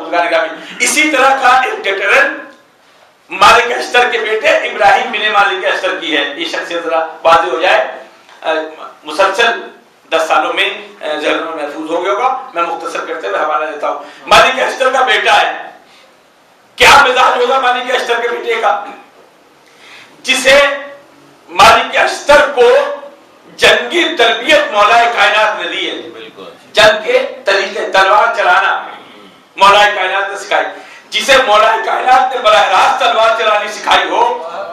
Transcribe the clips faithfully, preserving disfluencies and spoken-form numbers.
بزرگان گرامی. اسی طرح کا ایک ڈیٹرن مالک اشتر کے بیٹے ابراہیم بن مالک اشتر کی ہے. یہ شخصیت ذرا واضح ہو جائے, مسلسل دس سالوں میں ذہن میں محفوظ ہو گیا ہوگا, میں مختصر کرتے ہوئے حوالہ دیتا ہوں. مالک اشتر کا بیٹا ہے. کیا مزاج ہوگا مالک اشتر کے بیٹے کا, جسے مالک اشتر کو جنگی تربیت مولا کائنات نے دی ہے. جنگ کے طریقے, تلوار چلانا مولا کائنات نے سکھائی. جسے مولا کائنات نے براہ راست تلوار چلانی سکھائی ہو,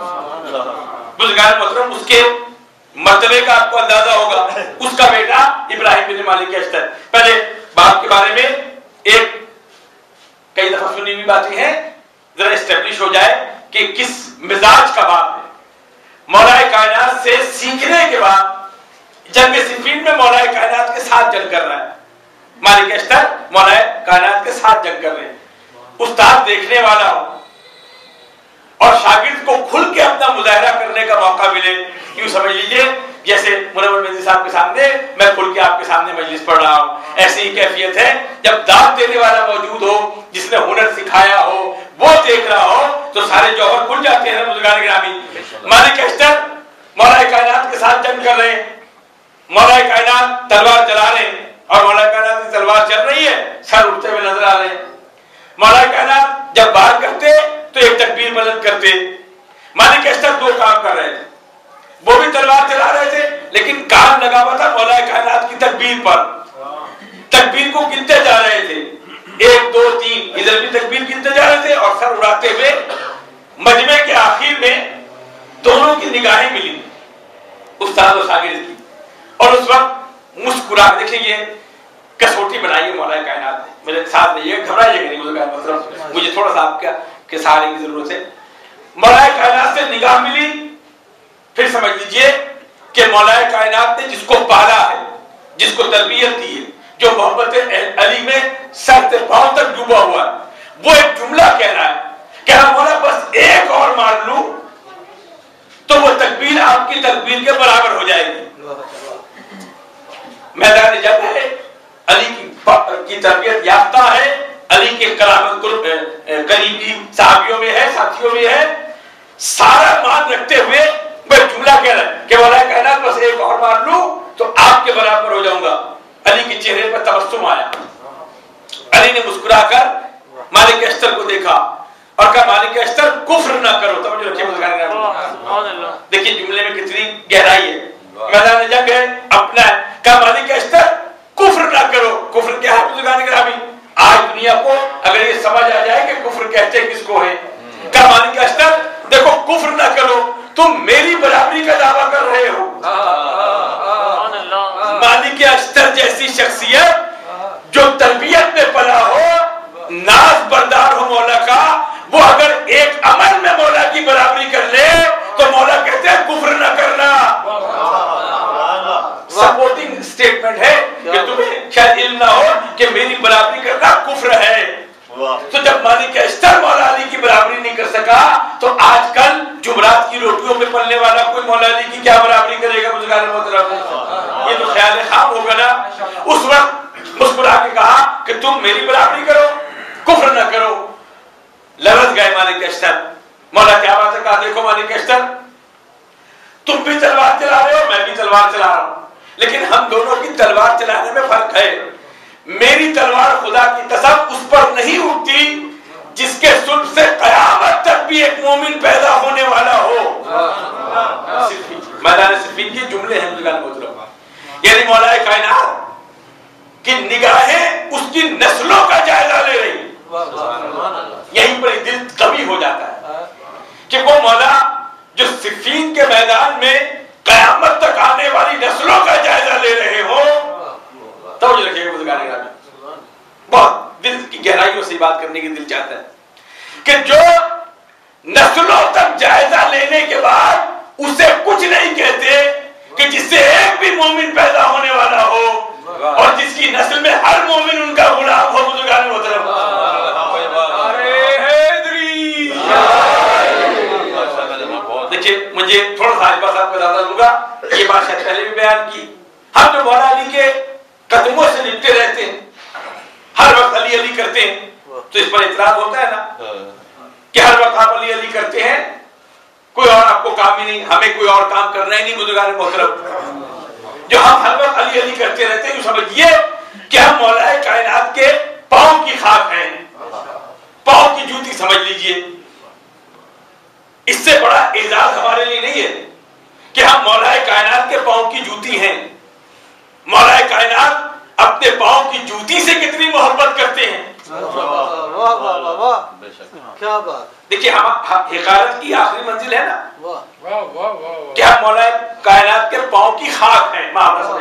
بزرگان محترم, اس کے مرتبے کا آپ کو اندازہ ہوگا. اس کا بیٹا ابراہیم بن مالک اشتر. پہلے باپ کے بارے میں ایک کئی دفعہ سنی ہوئی باتیں ہیں, ذرا اسٹیبلش ہو جائے کہ کس مزاج کا باپ ہے. مولا کائنات سے سیکھنے کے بعد جنگ صفین میں مولا کائنات کے ساتھ جنگ کر رہا ہے. مالک اشتر مولا کائنات کے ساتھ جنگ کر رہے ہیں. استاد دیکھنے والا ہو اور شاگرد کو کھل کے اپنا مظاہرہ کرنے کا موقع ملے, یوں سمجھ لیجئے جیسے منور مہدی صاحب کے سامنے میں کھل کے آپ کے سامنے مجلس پڑھ رہا ہوں. ایسی ہی کیفیت ہے جب داد دینے والا موجود ہو, جس نے ہنر سکھایا ہو, وہ دیکھ رہا ہو تو سارے جوہر کھل جاتے ہیں. بزرگان گرامی, مالک اشتر مولا کائنات کے ساتھ جنگ کر رہے ہیں. مولا کائنات تلوار چلا رہے ہیں اور مولا کائنات کی تلوار چل رہی ہے, سر اٹھتے ہوئے نظر آ رہے ہیں. مولا کائنات جب بات کرتے تو ایک تکبیر بلند کرتے. مالک اشتر دو کام کر رہے تھے, وہ بھی تلوار چلا رہے تھے لیکن کام لگا ہوا تھا مولا کائنات کی تکبیر پر. تکبیر کو گنتے جا رہے تھے, ایک دو تین, ادھر بھی تکبیر گنتے جا رہے تھے اور سر اڑاتے ہوئے. مجمع کے آخر میں دونوں کی نگاہیں ملی, استاد و شاگرد کی, اور اس وقت مسکرا. دیکھیں یہ کسوٹی بنائی ہے مولا کائنات نے, میرے ساتھ نہیں ہے, گھبرائیے گا نہیں بزرگان محترم, مجھے تھوڑا سا آپ کے سہارے کی ضرورت ہے. مولا کائنات سے نگاہ ملی, پھر سمجھ لیجئے کہ مولا کائنات نے جس کو پالا ہے, جس کو تربیت دی ہے, جو محبت علی میں سر سے پاؤں تک ڈوبا ہوا ہے, وہ ایک جملہ کہہ رہا ہے کہ ہاں مولا بس ایک اور مار لوں تو وہ تکبیر آپ کی تکبیر کے برابر ہو جائے گی. میدان جنگ ہے, علی کی تربیت یافتہ ہے, علی کے کرامت قریبی صحابیوں میں ہے, ساتھیوں میں ہے. سارا مان رکھتے ہوئے وہ جملہ کہہ رہا ہے کہ مولا کائنات بس ایک اور مار لوں تو آپ کے برابر ہو جاؤں گا. علی کے چہرے پر تبسم آیا. علی نے مسکرا کر مالک اشتر کو دیکھا اور کہا مالک اشتر کفر نہ کرو. توجہ رکھیے بزرگان گرامی, دیکھیے جملے میں کتنی گہرائی ہے. میدان جنگ ہے, اپنا ہے. کہا مالک اشتر کفر نہ کرو. کفر کیا ہے بزرگان گرامی؟ آج دنیا کو اگر یہ سمجھ آ جائے کہ کفر کہتے کس کو ہے. کہا مالک اشتر دیکھو کفر نہ کرو, تم میری برابری کا دعویٰ کر رہے ہو. مالک اشتر جیسی شخصیت جو تربیت میں پلا ہو, ناز بردار ہو مولا کا, وہ اگر ایک عمل میں مولا کی برابری کر لے تو مولا کہتے ہیں کفر نہ کرنا. سپورٹنگ سٹیٹمنٹ ہے کہ تمہیں شاید علم نہ ہو کہ میری برابری کرنا کفر ہے. تو جب مالک اشتر مولا علی کی برابری نہیں کر سکا تو آج کل جمعرات کی روٹیوں پہ پلنے والا کوئی مولا علی کی کیا برابری کرے گا بزرگان محترم؟ یہ تو خیال خام ہوگا نا. اس وقت مسکرا کے کہا کہ تم میری برابری کرو, کفر نہ کرو. لرز گئے مالک اشتر. مولا کیا بات ہے؟ کہا دیکھو مالک اشتر, تم بھی تلوار چلا رہے ہو, میں بھی تلوار چلا رہا ہوں, لیکن ہم دونوں کی تلوار چلانے میں فرق ہے. میری تلوار خدا کی قسم اس پر نہیں اٹھتی جس کے سلب سے قیامت تک بھی ایک مومن پیدا ہونے والا ہو. میدان صفین کے جملے ہیں بزرگان محترم. یعنی مولا کائنات کی نگاہیں اس کی نسلوں کا جائزہ لے رہی. یہیں پر دل کبھی ہو جاتا ہے کہ وہ مولا جو صفین کے میدان میں قیامت تک آنے والی نسلوں کا جائزہ لے رہے ہو. توجہ رکھیے گا بزرگان گرامی, بہت دل کی گہرائیوں سے بات کرنے کی دل چاہتا ہے کہ جو نسلوں تک جائزہ لینے کے بعد اسے کچھ نہیں کہتے کہ جس سے ایک بھی مومن پیدا ہونے والا ہو اور جس کی نسل میں ہر مومن ان کا غلام ہو. بزرگان محترم, دیکھیے مجھے تھوڑا سا بات آپ کو اجازت دوں گا, یہ بات شاید پہلے بھی بیان کی. ہم جو مولا علی کے قدموں سے لپٹے رہتے ہیں, ہر وقت علی علی کرتے ہیں, تو اس پر اعتراض ہوتا ہے نا کہ ہر وقت آپ علی علی کرتے ہیں, کوئی اور آپ کو کام ہی نہیں, ہمیں کوئی اور کام کرنا ہی نہیں. بزرگان محترم, جو ہم ہر وقت علی علی کرتے رہتے ہیں, یوں سمجھیے کہ ہم مولا کائنات کے پاؤں کی خاک ہیں, پاؤں کی جوتی سمجھ لیجئے. اس سے بڑا اعزاز ہمارے لیے نہیں ہے کہ ہم مولا کائنات کے پاؤں کی جوتی ہیں. مولا کائنات اپنے پاؤں کی جوتی سے کتنی محبت کرتے ہیں. کیا بات. دیکھیے ہم حقارت کی آخری منزل ہے نا کہ ہم مولا کائنات کے پاؤں کی خاک ہیں.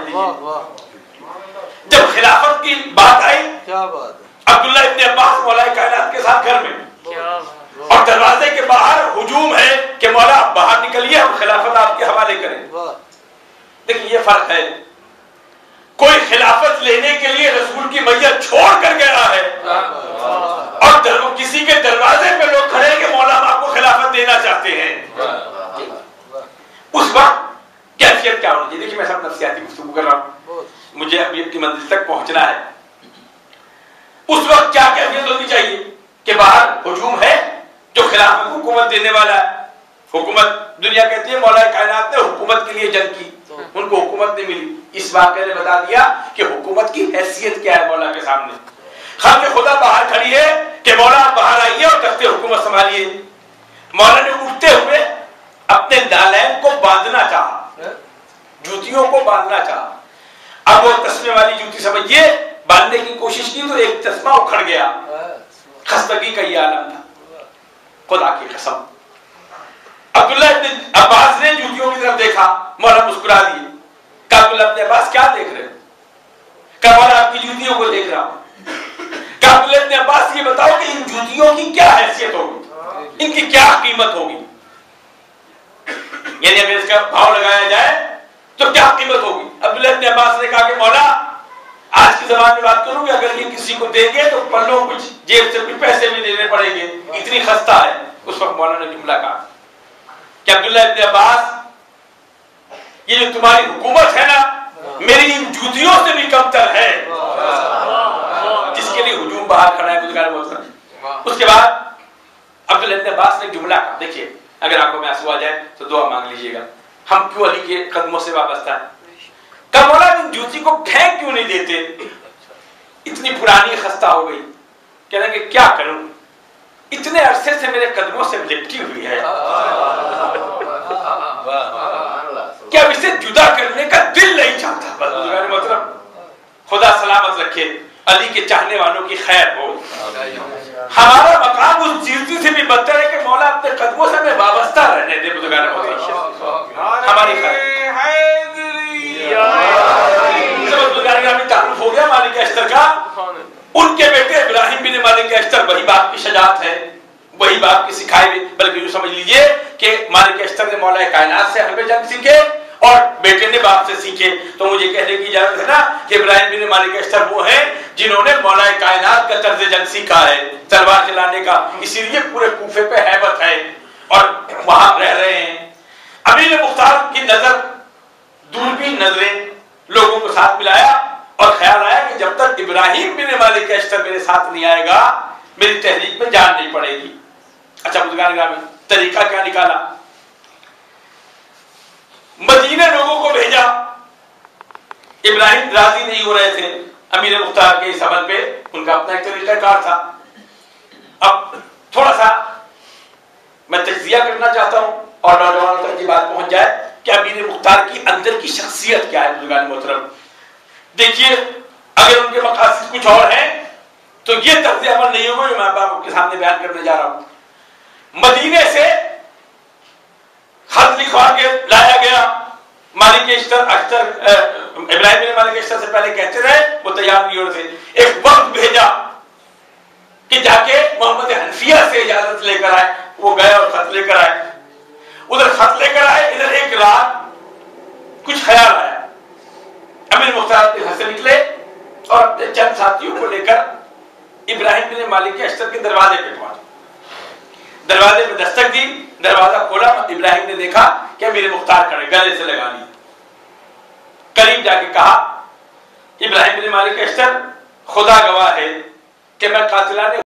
جب خلافت کی بات آئی, کیا بات, عبداللہ ابن عباس مولا کائنات کے ساتھ گھر میں, اور دروازے کے باہر ہجوم ہے کہ مولا آپ باہر نکلیے, ہم خلافت آپ کے حوالے کریں. دیکھیں یہ فرق ہے, کوئی خلافت لینے کے لیے رسول کی میت چھوڑ کر گیا ہے, اور کسی کے دروازے پہ لوگ کھڑے ہیں کہ مولا ہم آپ کو خلافت دینا چاہتے ہیں. اس وقت کیفیت کیا ہونی چاہیے؟ دیکھیے میں سب نفسیاتی گفتگو کر رہا ہوں, مجھے ابھی اپنی منزل تک پہنچنا ہے. اس وقت کیا کیفیت ہونی چاہیے کہ باہر ہجوم ہے جو خلافت کو حکومت دینے والا ہے. حکومت, دنیا کہتی ہے مولا کائنات نے حکومت کے لیے جنگ کی, ان کو حکومت نہیں ملی. اس واقعے نے بتا دیا کہ حکومت کی حیثیت کیا ہے مولا کے سامنے. خلق خدا باہر کھڑی ہے کہ مولا آپ باہر آئیے اور تخت حکومت سنبھالیے. مولا نے اٹھتے ہوئے اپنے نالین کو باندھنا چاہا, جوتیوں کو باندھنا چاہا. اب وہ تسمے والی جوتی سمجھیے, باندھنے کی کوشش کی تو ایک تسمہ اکھڑ گیا. خستگی کا یہ عالم تھا, خدا کی قسم. عبداللہ ابن عباس نے جوتیوں کی طرف دیکھا, مولا مسکرا دیے. کہا عبداللہ ابن عباس کیا دیکھ رہے ہو؟ کہا مولا آپ کی جوتیوں کو دیکھ رہا ہوں. کہا عبداللہ ابن عباس یہ بتاؤ کہ ان جوتیوں کی کیا حیثیت ہوگی, ان کی کیا قیمت ہوگی؟ یعنی اگر اس کا بھاؤ لگایا جائے تو کیا قیمت ہوگی؟ عبداللہ ابن عباس نے کہا کہ مولا آج کی زبان میں بات کروں کہ اگر یہ کسی کو دیں گے تو پلوں کچھ جیب سے کچھ پیسے بھی دینے پڑیں گے, اتنی خستہ ہے. اس وقت مولا نے جملہ کہا کہ عبداللہ ابن عباس یہ جو تمہاری حکومت ہے نا میری ان جوتیوں سے بھی کم تر ہے. جس کے لیے ہجوم باہر کھڑا ہے بزرگان محترم. اس کے بعد عبداللہ ابن عباس نے جملہ کہا, دیکھیے اگر آنکھوں میں آنسو آ جائے تو دعا مانگ لیجیے گا, ہم کیوں علی کے قدموں سے وابستہ ہیں. کہ مولا ان جوتی کو پھینک کیوں نہیں دیتے, اتنی پرانی خستہ ہو گئی. کہنے کہ کیا کروں, اتنے عرصے سے میرے قدموں سے لپٹی ہوئی ہے کہ اب اسے جدا کرنے کا دل نہیں چاہتا. مطلب خدا سلامت رکھے, علی کے چاہنے والوں کی خیر ہو. ہمارا مقام اس جیتی سے بھی بدتر ہے کہ مولا اپنے قدموں سے ہمیں وابستہ رہنے دے. بزرگان ہماری خیر تعارف ہو گیا مالک اشتر کا. ان کے بیٹے ابراہیم بن مالک اشتر, وہی باپ کی شجاعت ہے, وہی باپ کی سکھائے ہوئے. بلکہ یوں سمجھ لیجئے کہ مالک اشتر نے مولا کائنات سے حرب جنگ سیکھے اور بیٹے نے باپ سے سیکھے. تو مجھے کہنے کی اجازت ہے نا کہ ابراہیم بن مالک اشتر وہ ہیں جنہوں نے مولا کائنات کا طرز جنگ سیکھا ہے, تلوار چلانے کا. اسی لیے پورے کوفے پہ ہیبت ہے اور وہاں رہ رہے ہیں. امیر مختار کی نظر, دوربین نظریں لوگوں کو ساتھ ملایا اور خیال آیا کہ جب تک ابراہیم بن مالک اشتر میرے ساتھ نہیں آئے گا میری تحریک میں جان نہیں پڑے گی. اچھا بزرگان گرامی, طریقہ کیا نکالا؟ مدینے لوگوں کو بھیجا. ابراہیم راضی نہیں ہو رہے تھے امیر مختار کے اس عمل پہ, ان کا اپنا ایک طریقہ کار تھا. اب تھوڑا سا میں تجزیہ کرنا چاہتا ہوں اور نوجوانوں تک یہ بات پہنچ جائے کہ امیر مختار کی اندر کی شخصیت کیا ہے. بزرگان محترم دیکھیے, اگر ان کے مقاصد کچھ اور ہیں تو یہ طرز عمل نہیں ہوگا جو میں آپ کے سامنے بیان کرنے جا رہا ہوں. مدینے سے خط لکھوا کے لایا گیا. مالک اشتر اشتر ابراہیم نے مالک اشتر سے پہلے کہتے رہے, وہ تیار نہیں ہو رہے تھے. ایک وقت بھیجا کہ جا کے محمد حنفیہ سے اجازت لے کر آئے. وہ گئے اور خط لے کر آئے. ادھر خط لے کر آئے, ادھر ایک رات کچھ خیال آیا. امیر مختار کے گھر سے نکلے اور اپنے چند ساتھیوں کو لے کر ابراہیم بن مالک اشتر کے دروازے پہ پہنچے. دروازے پہ دستک دی, دروازہ کھولا. ابراہیم نے دیکھا کہ امیر مختار کھڑے, گلے سے لگا لی. قریب جا کے کہا ابراہیم بن مالک اشتر, خدا گواہ ہے کہ میں قاتلانہ